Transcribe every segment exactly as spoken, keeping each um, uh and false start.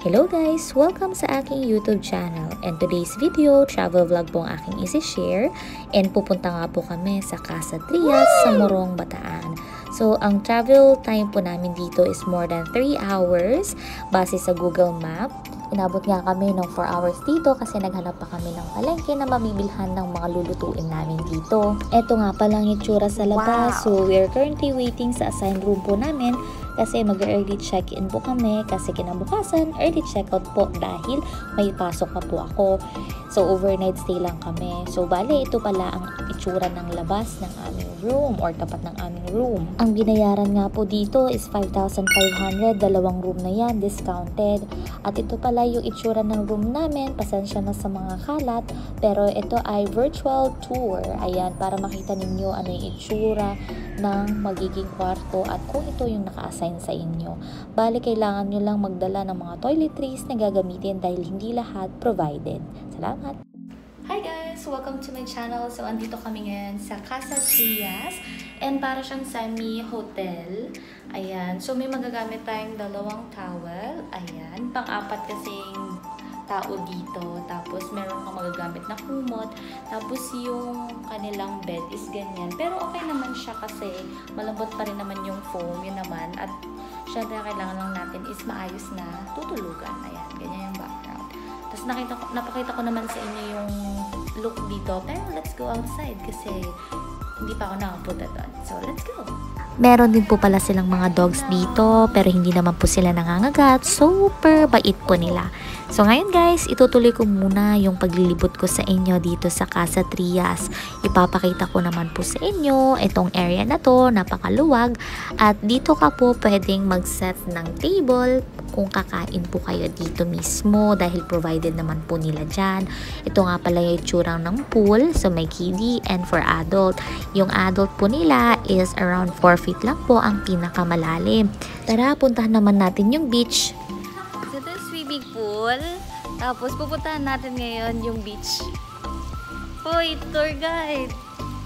Hello guys! Welcome sa aking YouTube channel, and today's video, travel vlog po ang aking isi-share, and pupunta nga po kami sa Casa Trias sa Morong, Bataan. So, ang travel time po namin dito is more than three hours base sa Google Map. Inabot nga kami ng four hours dito kasi naghanap pa kami ng palengke na mabibilhan ng mga lulutuin namin dito. Ito nga pala ang itsura sa labas. Wow. So, we are currently waiting sa assigned room po namin kasi mag-early check-in po kami kasi kinabukasan, early check-out po dahil may pasok pa po ako. So, overnight stay lang kami. So, bale, ito pala ang itsura ng labas ng aming room or tapat ng aming room. Ang binayaran nga po dito is five thousand five hundred, dalawang room na yan, discounted. At ito pala yung itsura ng room namin, pasensya na sa mga kalat, pero ito ay virtual tour. Ayan, para makita ninyo ano yung itsura ng magiging kwarto at kung ito yung naka-assign sa inyo. Bali, kailangan nyo lang magdala ng mga toiletries na gagamitin dahil hindi lahat provided. Salamat! Hi guys! Welcome to my channel. So, andito kami ngayon sa Casa Trias and para siyang semi-hotel. Ayan. So, may magagamit tayong dalawang towel. Ayan. Pang-apat kasing tao dito. Tapos, meron kang magagamit na kumot. Tapos, yung kanilang bed is ganyan. Pero, okay naman siya kasi malambot pa rin naman yung foam. Yun naman. At, syempre, kailangan lang natin is maayos na tutulugan. Ayan. Ganyan yung background. Tapos, nakita ko, napakita ko naman sa inyo yung look dito. Pero, let's go outside kasi hindi pa ako nakapunta doon. So, let's go! Meron din po pala silang mga dogs dito, pero hindi naman po sila nangangagat. Super bait po nila. So ngayon guys, itutuloy ko muna yung paglilibot ko sa inyo dito sa Casa Trias. Ipapakita ko naman po sa inyo itong area na to, napakaluwag. At dito ka po pwedeng mag-set ng table kung kakain po kayo dito mismo dahil provided naman po nila dyan. Ito nga pala yung itsurang ng pool, so may kiddie and for adult. Yung adult po nila is around four feet lang po ang pinakamalalim. Tara, puntahan naman natin yung beach. So, ito yung swimming pool. Tapos, pupuntahan natin ngayon yung beach. Hoy, tour guide!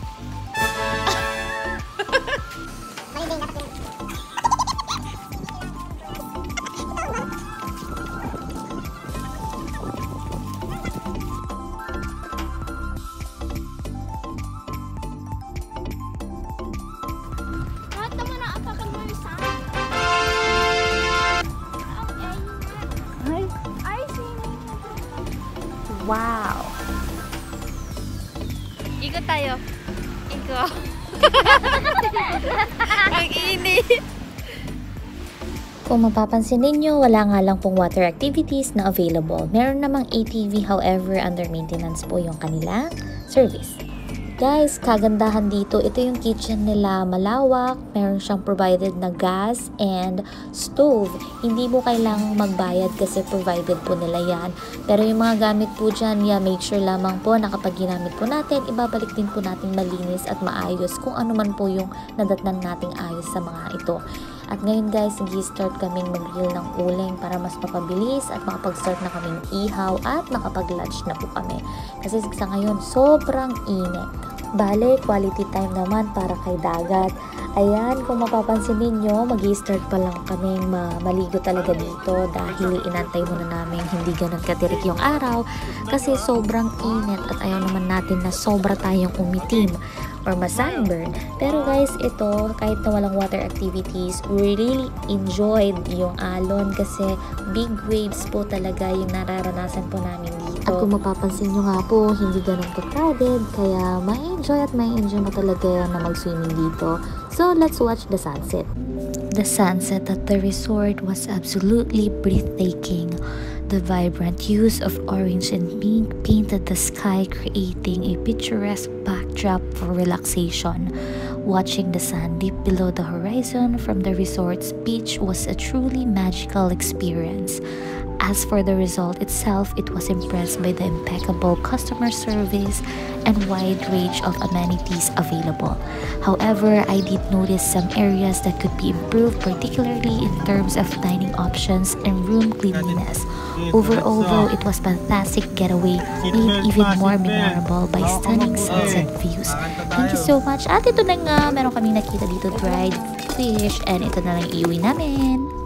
Wow! Ikot tayo. Ikot. Ang init. Kung mapapansin ninyo, wala nga lang pong water activities na available. Meron namang A T V, however, under maintenance po yung kanila service. Guys, kagandahan dito, ito yung kitchen nila, malawak, meron siyang provided na gas and stove. Hindi mo kailangang magbayad kasi provided po nila yan. Pero yung mga gamit po dyan, yeah, make sure lamang po na kapag ginamit po natin, ibabalik din po natin malinis at maayos kung ano man po yung nadatnan nating ayos sa mga ito. At ngayon guys, nag-start kaming mag-grill ng uling para mas mapabilis at makapag-start na kaming ihaw at makapag-lunch na po kami. Kasi sa ngayon, sobrang init. Bale, quality time naman para kay dagat. Ayan, kung mapapansin ninyo, mag-i-start pa lang kaming maligo talaga dito dahil inantay muna namin hindi ganun katirik yung araw kasi sobrang init at ayaw naman natin na sobra tayong umitim or ma-sunburn. Pero guys, ito, kahit na walang water activities, we really enjoyed yung alon kasi big waves po talaga yung nararanasan po namin dito. At kung mapapansin nyo nga po, hindi ganun ka-crowded, kaya may enjoy at may enjoy mo talaga na mag-swimming dito. So, let's watch the sunset. The sunset at the resort was absolutely breathtaking. The vibrant hues of orange and pink painted the sky, creating a picturesque backdrop for relaxation. Watching the sun dip below the horizon from the resort's beach was a truly magical experience. As for the result itself, it was impressed by the impeccable customer service and wide range of amenities available. However, I did notice some areas that could be improved, particularly in terms of dining options and room cleanliness. Overall, though, it was fantastic getaway, made even more memorable by stunning sunset views. Thank you so much. At ito na nga, meron kaming nakita dito dried fish and ito na lang iuwi namin.